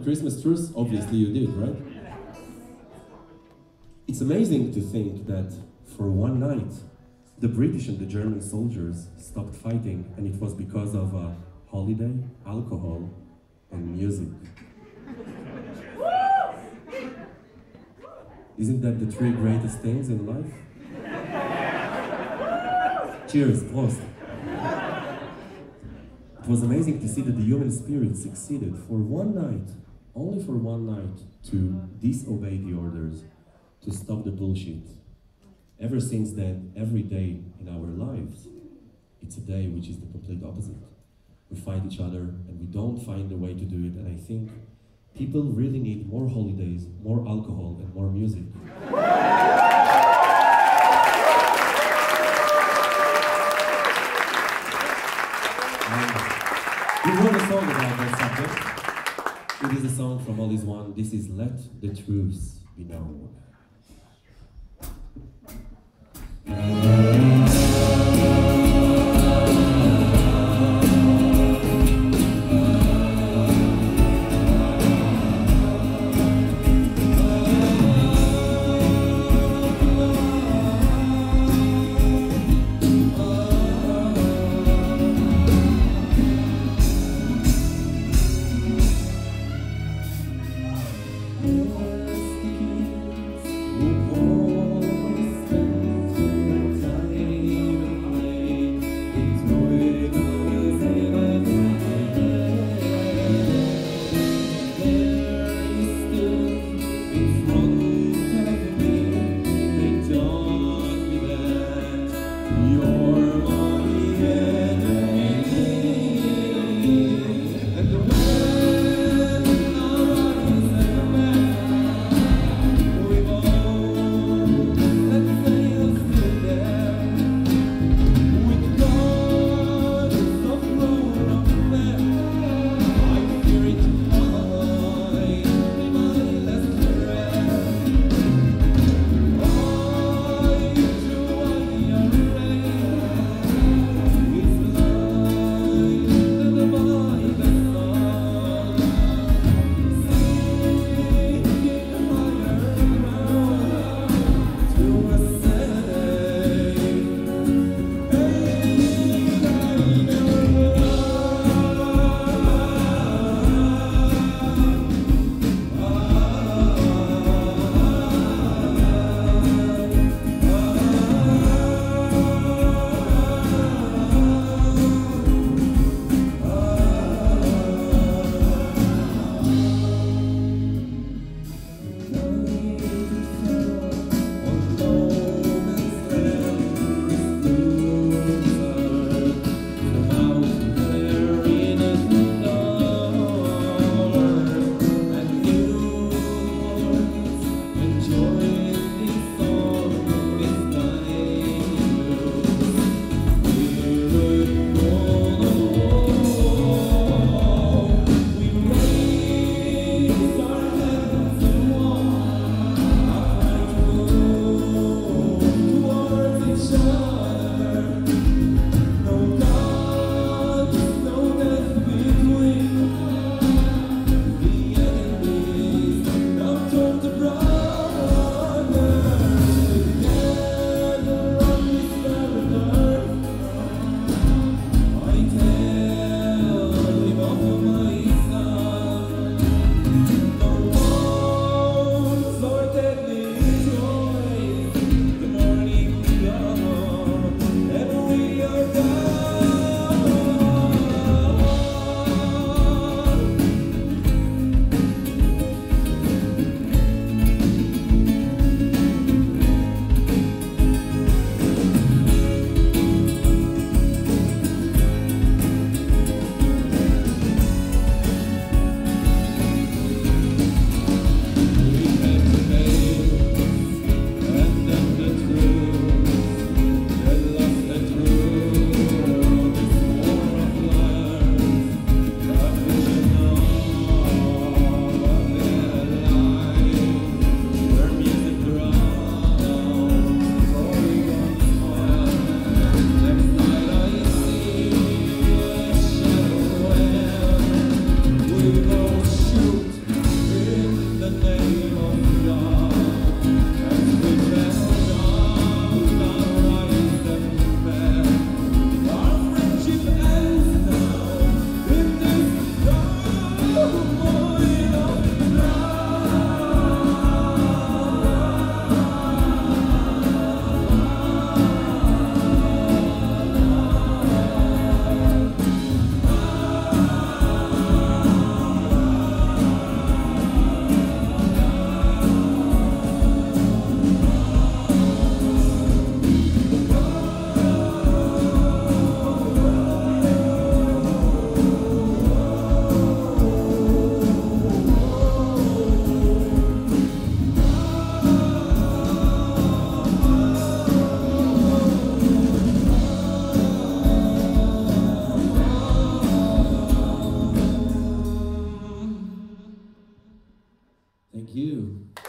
Christmas truce? Obviously you did, right? It's amazing to think that for one night, the British and the German soldiers stopped fighting, and it was because of a holiday, alcohol, and music. Isn't that the three greatest things in life? Cheers, Prost. It was amazing to see that the human spirit succeeded for one night, only for one night, to disobey the orders, to stop the bullshit. Ever since then, every day in our lives, it's a day which is the complete opposite. We fight each other and we don't find a way to do it, and I think people really need more holidays, more alcohol, and more music. We wrote a song about that subject. It is a song from All Is One. This is Let the Truth Be Known. Thank you.